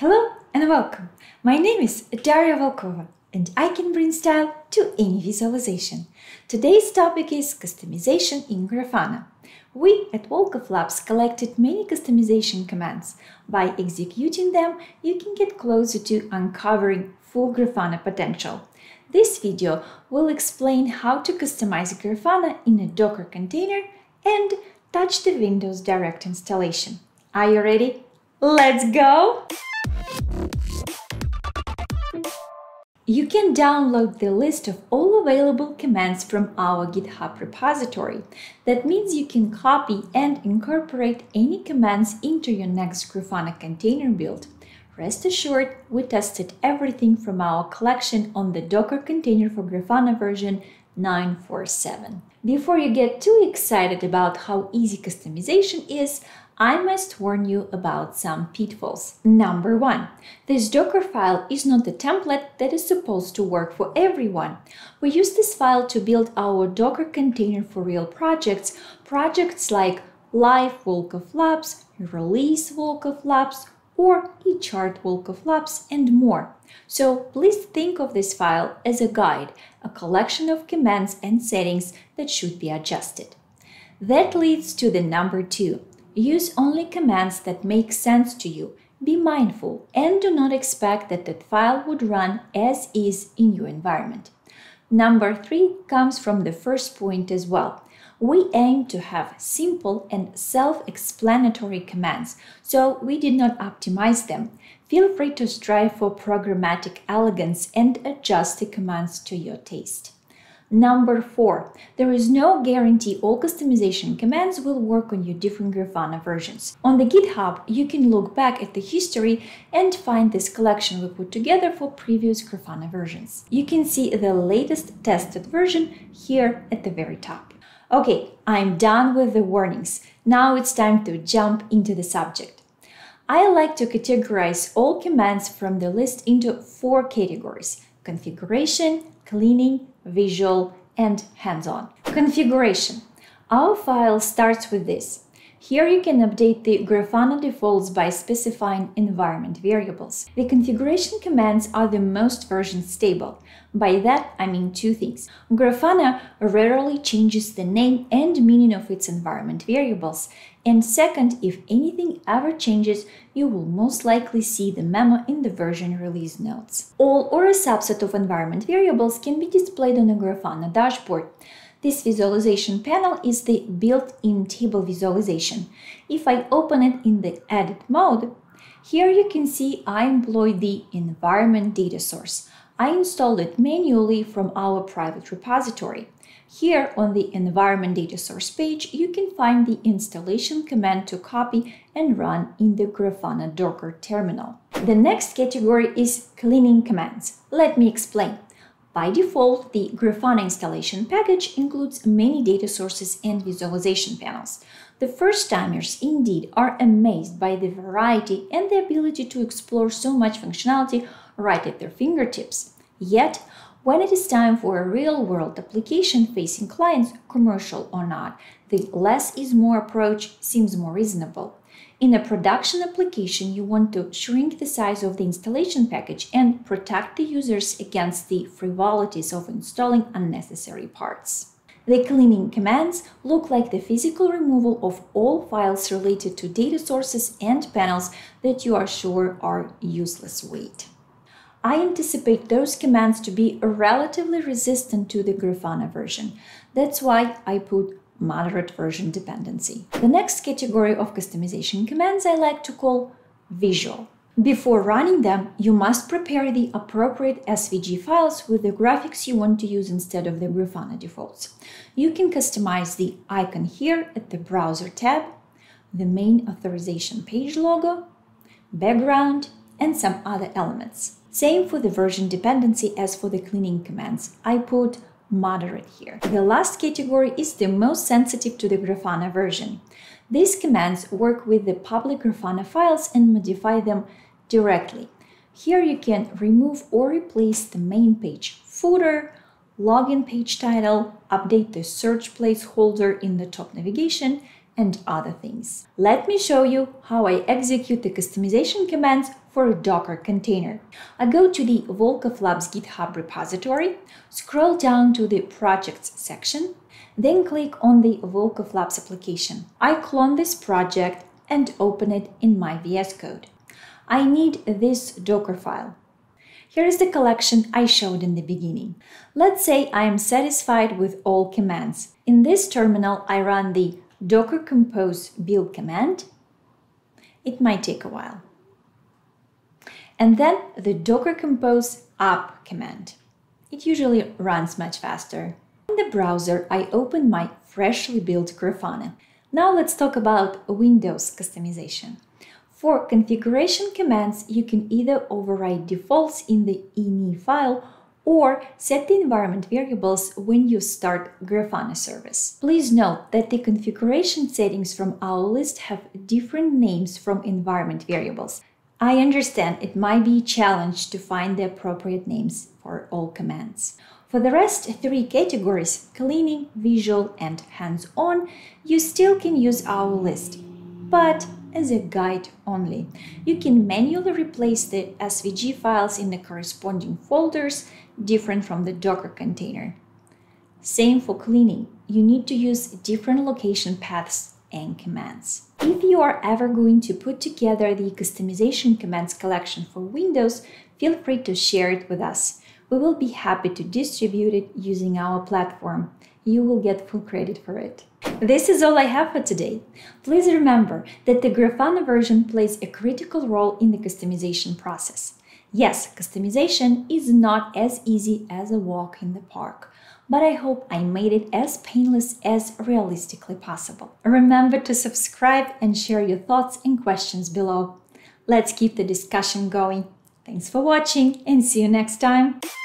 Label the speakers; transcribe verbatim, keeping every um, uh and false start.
Speaker 1: Hello and welcome. My name is Daria Volkova and I can bring style to any visualization. Today's topic is customization in Grafana. We at Volkov Labs collected many customization commands. By executing them, you can get closer to uncovering full Grafana potential. This video will explain how to customize Grafana in a Docker container and touch the Windows Direct installation. Are you ready? Let's go! You can download the list of all available commands from our GitHub repository. That means you can copy and incorporate any commands into your next Grafana container build. Rest assured, we tested everything from our collection on the Docker container for Grafana version nine forty-seven. Before you get too excited about how easy customization is, I must warn you about some pitfalls. Number one, this Docker file is not the template that is supposed to work for everyone. We use this file to build our Docker container for real projects, projects like Live Volkov Labs, Release Volkov Labs, or eChart Volkov Labs, and more. So please think of this file as a guide, a collection of commands and settings that should be adjusted. That leads to the number two. Use only commands that make sense to you. Be mindful and do not expect that that file would run as is in your environment. Number three comes from the first point as well. We aim to have simple and self-explanatory commands, so we did not optimize them. Feel free to strive for programmatic elegance and adjust the commands to your taste. Number four, there is no guarantee all customization commands will work on your different Grafana versions. On the GitHub, you can look back at the history and find this collection we put together for previous Grafana versions. You can see the latest tested version here at the very top. Okay, I'm done with the warnings. Now it's time to jump into the subject. I like to categorize all commands from the list into four categories: configuration, cleaning, visual, and hands-on. Configuration. Our file starts with this. Here you can update the Grafana defaults by specifying environment variables. The configuration commands are the most version stable. By that, I mean two things. Grafana rarely changes the name and meaning of its environment variables. And second, if anything ever changes, you will most likely see the memo in the version release notes. All or a subset of environment variables can be displayed on a Grafana dashboard. This visualization panel is the built-in table visualization. If I open it in the edit mode, here you can see I employ the environment data source. I installed it manually from our private repository. Here on the environment data source page, you can find the installation command to copy and run in the Grafana Docker terminal. The next category is cleaning commands. Let me explain. By default, the Grafana installation package includes many data sources and visualization panels. The first-timers indeed are amazed by the variety and the ability to explore so much functionality right at their fingertips. Yet, when it is time for a real-world application facing clients, commercial or not, the less is more approach seems more reasonable. In a production application, you want to shrink the size of the installation package and protect the users against the frivolities of installing unnecessary parts. The cleaning commands look like the physical removal of all files related to data sources and panels that you are sure are useless weight. I anticipate those commands to be relatively resistant to the Grafana version. That's why I put moderate version dependency. The next category of customization commands I like to call visual. Before running them, you must prepare the appropriate S V G files with the graphics you want to use instead of the Grafana defaults. You can customize the icon here at the Browser tab, the main authorization page logo, background, and some other elements. Same for the version dependency as for the cleaning commands. I put moderate here. The last category is the most sensitive to the Grafana version. These commands work with the public Grafana files and modify them directly. Here you can remove or replace the main page footer, login page title, update the search placeholder in the top navigation, and other things. Let me show you how I execute the customization commands for a Docker container. I go to the Volkov Labs GitHub repository, scroll down to the Projects section, then click on the Volkov Labs application. I clone this project and open it in my V S Code. I need this Docker file. Here is the collection I showed in the beginning. Let's say I am satisfied with all commands. In this terminal, I run the docker compose build command. It might take a while. And then the docker compose up command. It usually runs much faster. In the browser, I open my freshly built Grafana. Now let's talk about Windows customization. For configuration commands, you can either override defaults in the ini file or set the environment variables when you start Grafana service. Please note that the configuration settings from our list have different names from environment variables. I understand it might be a challenge to find the appropriate names for all commands. For the rest three categories, cleaning, visual, and hands-on, you still can use our list, but as a guide only. You can manually replace the S V G files in the corresponding folders, different from the Docker container. Same for cleaning. You need to use different location paths and commands. If you are ever going to put together the customization commands collection for Windows, feel free to share it with us. We will be happy to distribute it using our platform. You will get full credit for it. This is all I have for today. Please remember that the Grafana version plays a critical role in the customization process. Yes, customization is not as easy as a walk in the park, but I hope I made it as painless as realistically possible. Remember to subscribe and share your thoughts and questions below. Let's keep the discussion going. Thanks for watching and see you next time.